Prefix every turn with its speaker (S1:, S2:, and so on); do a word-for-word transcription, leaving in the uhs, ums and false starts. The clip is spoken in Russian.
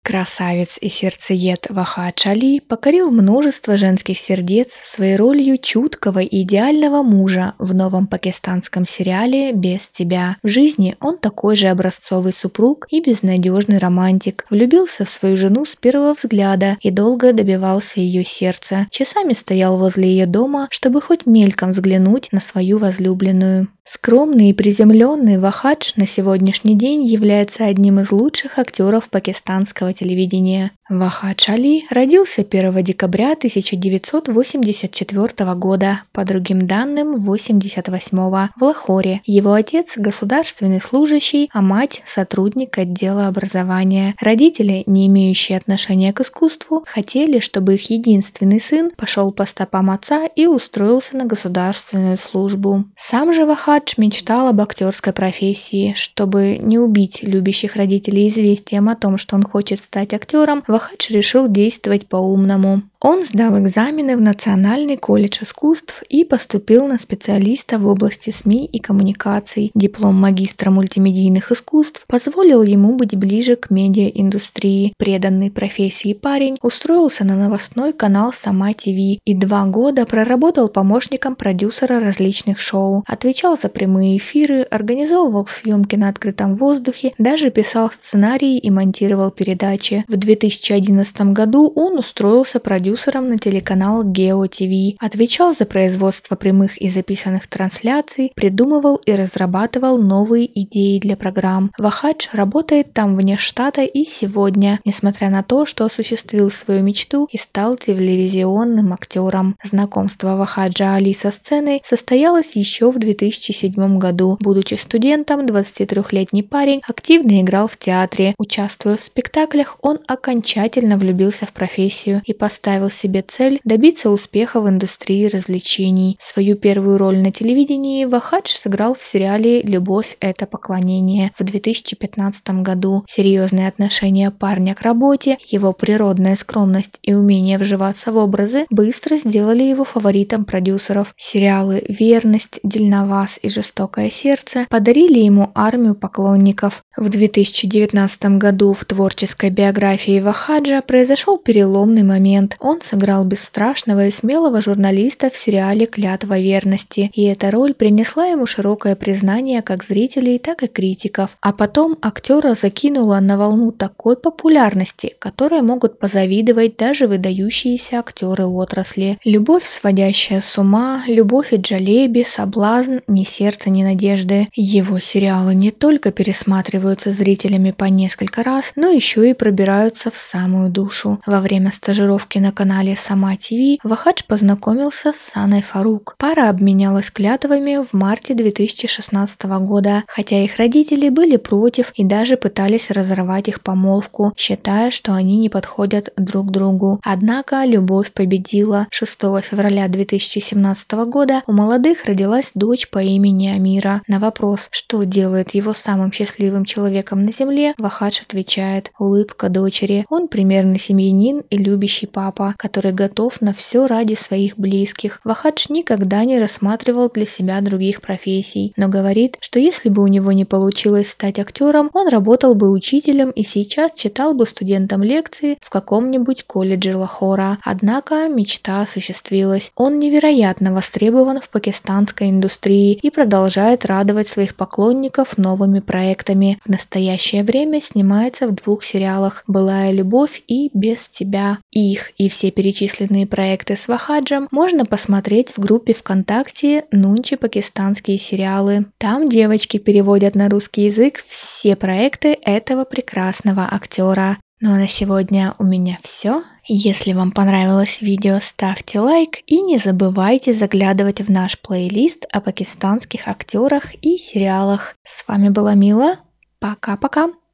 S1: Красавец и сердцеед Вахадж Али покорил множество женских сердец своей ролью чуткого и идеального мужа в новом пакистанском сериале «Без тебя». В жизни он такой же образцовый супруг и безнадежный романтик. Влюбился в свою жену с первого взгляда и долго добивался ее сердца. Часами стоял возле ее дома, чтобы хоть мельком взглянуть на свою возлюбленную. Скромный и приземленный Вахадж на сегодняшний день является одним из лучших актеров пакистанского телевидения. Вахадж Али родился первого декабря тысяча девятьсот восемьдесят четвёртого года, по другим данным восемьдесят восьмого, в Лахоре. Его отец – государственный служащий, а мать – сотрудник отдела образования. Родители, не имеющие отношения к искусству, хотели, чтобы их единственный сын пошел по стопам отца и устроился на государственную службу. Сам же Вахадж мечтал об актерской профессии. Чтобы не убить любящих родителей известием о том, что он хочет стать актером, Вахадж решил действовать по-умному. Он сдал экзамены в Национальный колледж искусств и поступил на специалиста в области СМИ и коммуникаций. Диплом магистра мультимедийных искусств позволил ему быть ближе к медиаиндустрии. Преданный профессии парень устроился на новостной канал Сама ТВ и два года проработал помощником продюсера различных шоу. Отвечал за прямые эфиры, организовывал съемки на открытом воздухе, даже писал сценарии и монтировал передачи. В две тысячи одиннадцатом году он устроился продюсером на телеканал Гео ТВ, отвечал за производство прямых и записанных трансляций, придумывал и разрабатывал новые идеи для программ. Вахадж работает там вне штата и сегодня, несмотря на то, что осуществил свою мечту и стал телевизионным актером. Знакомство Вахаджа Али со сценой состоялось еще в две тысячи седьмом году. Будучи студентом, двадцатитрёхлетний парень активно играл в театре. Участвуя в спектаклях, он окончательно влюбился в профессию и поставил себе цель добиться успеха в индустрии развлечений. Свою первую роль на телевидении Вахадж сыграл в сериале «Любовь – это поклонение» в две тысячи пятнадцатом году. Серьезные отношения парня к работе, его природная скромность и умение вживаться в образы быстро сделали его фаворитом продюсеров. Сериалы «Верность», «Дельноваз» и «Жестокое сердце» подарили ему армию поклонников. В две тысячи девятнадцатом году в творческой биографии Вахаджа произошел переломный момент. Он сыграл бесстрашного и смелого журналиста в сериале «Клятва верности», и эта роль принесла ему широкое признание как зрителей, так и критиков. А потом актера закинула на волну такой популярности, которой могут позавидовать даже выдающиеся актеры отрасли. «Любовь, сводящая с ума», «Любовь и Джалеби», «Соблазн», «Ни сердца, ни надежды». Его сериалы не только пересматриваются зрителями по несколько раз, но еще и пробираются в самую душу. Во время стажировки на канале Сама ТВ Вахадж познакомился с Саной Фарук. Пара обменялась клятвами в марте две тысячи шестнадцатого года, хотя их родители были против и даже пытались разорвать их помолвку, считая, что они не подходят друг другу. Однако любовь победила. шестого февраля две тысячи семнадцатого года у молодых родилась дочь по имени Амира. На вопрос, что делает его самым счастливым человеком на земле, Вахадж отвечает: улыбка дочери. Он примерный семьянин и любящий папа, который готов на все ради своих близких. Вахадж никогда не рассматривал для себя других профессий, но говорит, что если бы у него не получилось стать актером, он работал бы учителем и сейчас читал бы студентам лекции в каком-нибудь колледже Лахора. Однако мечта осуществилась. Он невероятно востребован в пакистанской индустрии и продолжает радовать своих поклонников новыми проектами. В настоящее время снимается в двух сериалах «Былая любовь» и «Без тебя». Их и все перечисленные проекты с Вахаджем можно посмотреть в группе ВКонтакте «Нунчи пакистанские сериалы». Там девочки переводят на русский язык все проекты этого прекрасного актера. Ну а на сегодня у меня все. Если вам понравилось видео, ставьте лайк и не забывайте заглядывать в наш плейлист о пакистанских актерах и сериалах. С вами была Мила. Пока-пока.